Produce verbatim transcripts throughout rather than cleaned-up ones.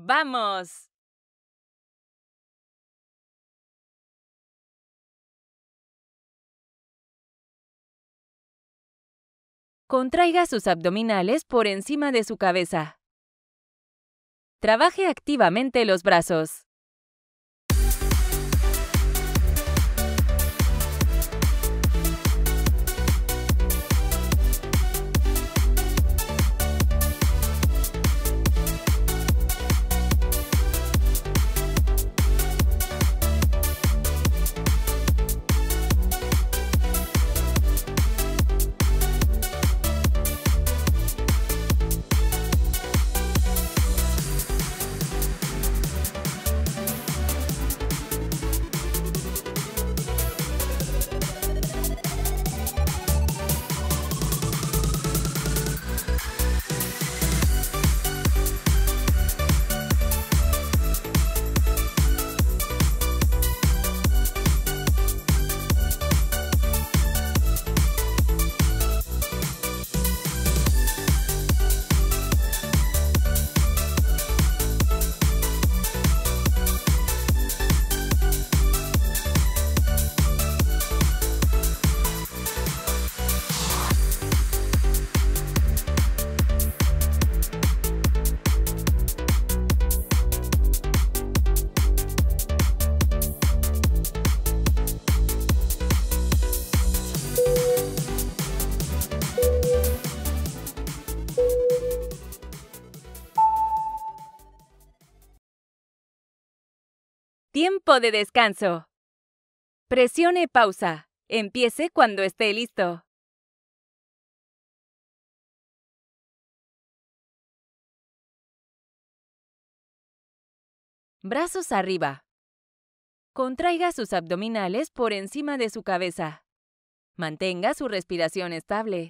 ¡Vamos! Contraiga sus abdominales por encima de su cabeza. Trabaje activamente los brazos. Tiempo de descanso. Presione pausa. Empiece cuando esté listo. Brazos arriba. Contraiga sus abdominales por encima de su cabeza. Mantenga su respiración estable.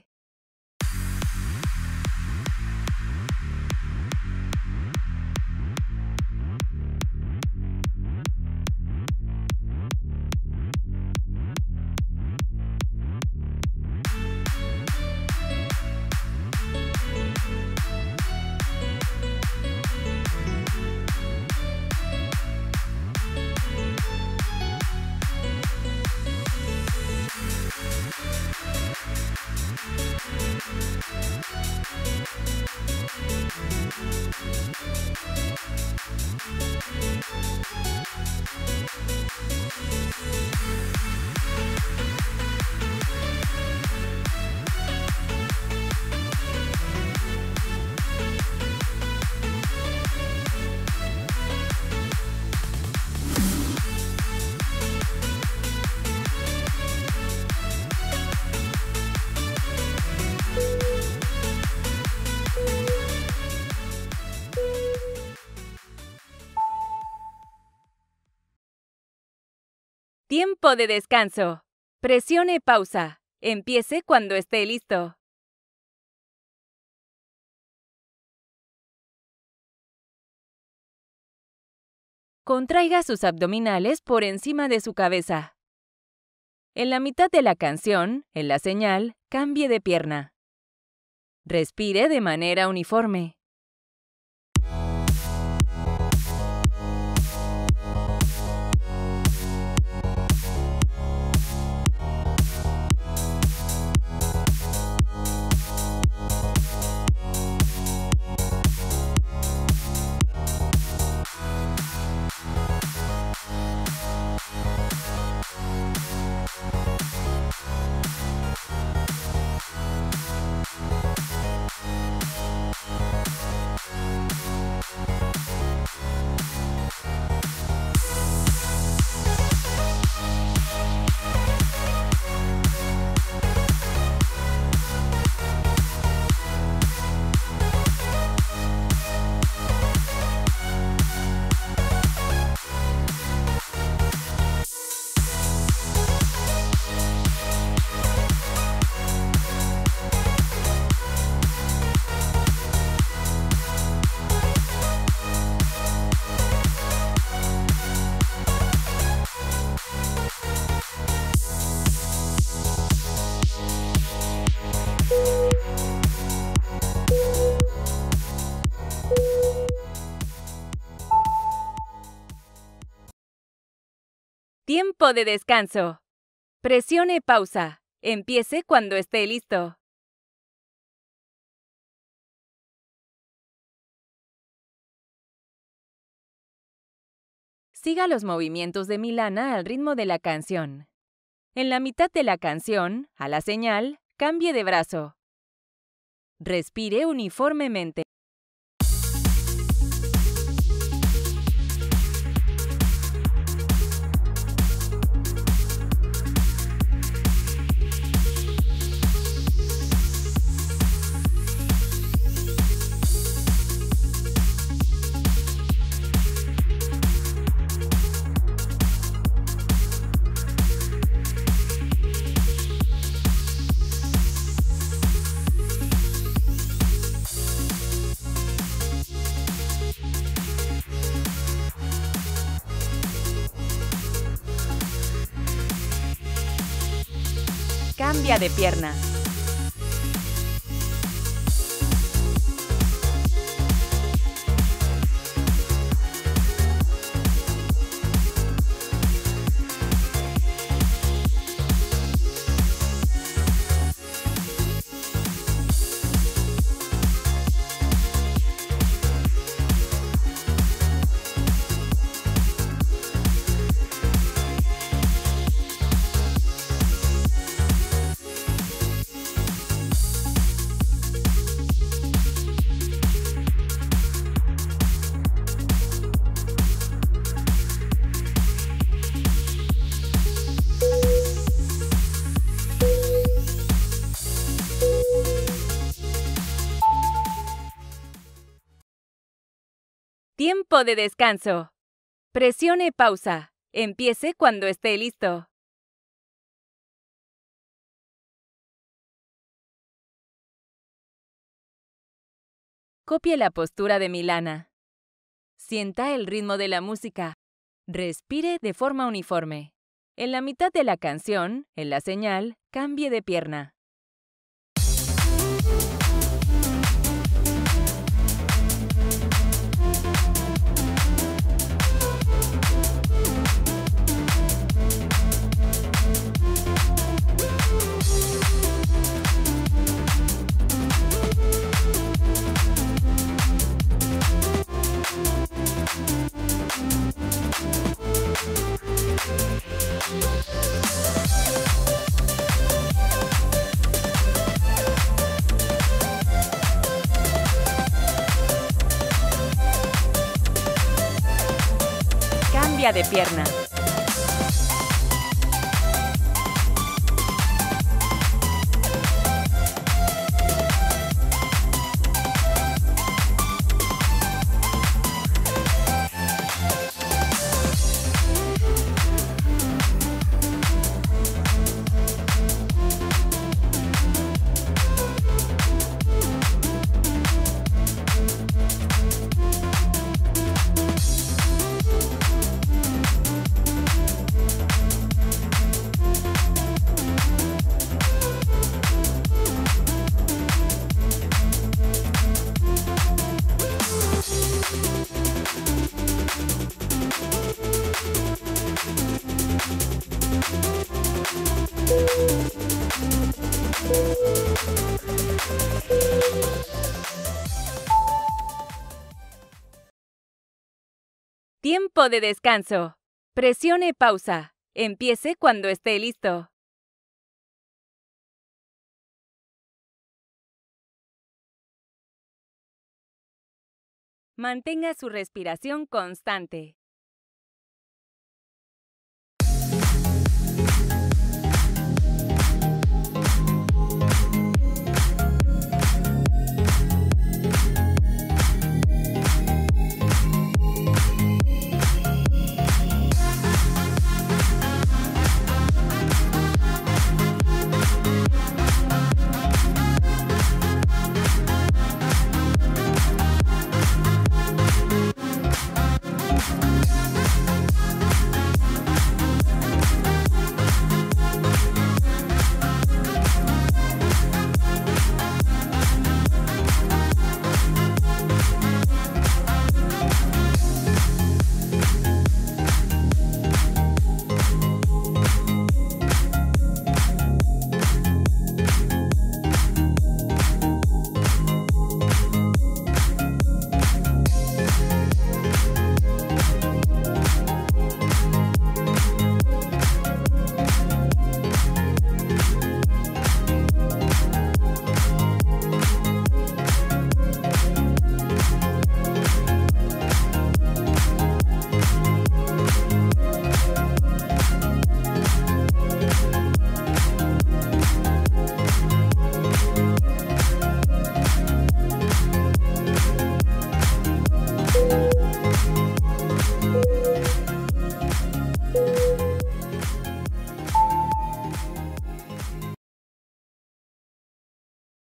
Tiempo de descanso. Presione pausa. Empiece cuando esté listo. Contraiga sus abdominales por encima de su cabeza. En la mitad de la canción, en la señal, cambie de pierna. Respire de manera uniforme. Tiempo de descanso. Presione pausa. Empiece cuando esté listo. Siga los movimientos de Milana al ritmo de la canción. En la mitad de la canción, a la señal, cambie de brazo. Respire uniformemente. Cambia de pierna. Tiempo de descanso. Presione pausa. Empiece cuando esté listo. Copie la postura de Milana. Sienta el ritmo de la música. Respire de forma uniforme. En la mitad de la canción, en la señal, cambie de pierna. Cambia de pierna. Tiempo de descanso. Presione pausa. Empiece cuando esté listo. Mantenga su respiración constante.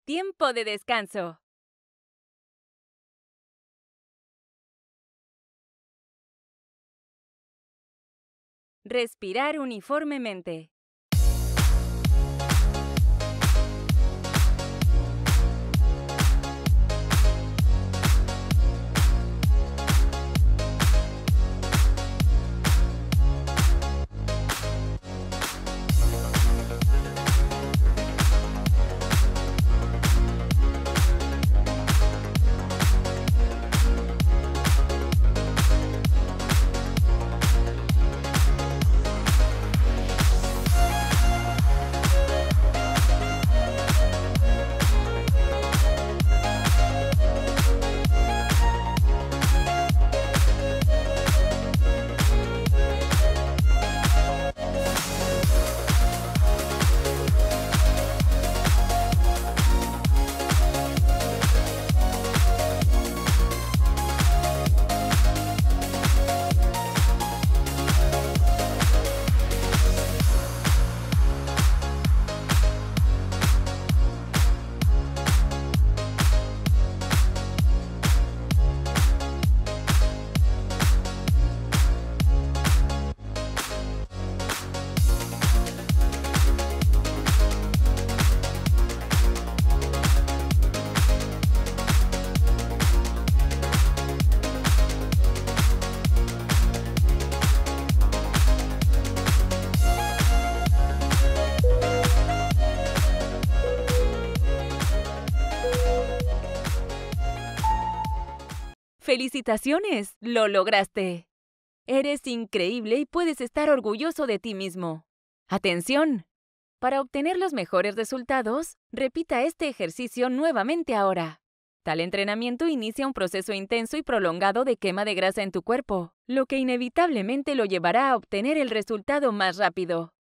Tiempo de descanso. Respirar uniformemente. ¡Felicitaciones! ¡Lo lograste! Eres increíble y puedes estar orgulloso de ti mismo. ¡Atención! Para obtener los mejores resultados, repita este ejercicio nuevamente ahora. Tal entrenamiento inicia un proceso intenso y prolongado de quema de grasa en tu cuerpo, lo que inevitablemente lo llevará a obtener el resultado más rápido.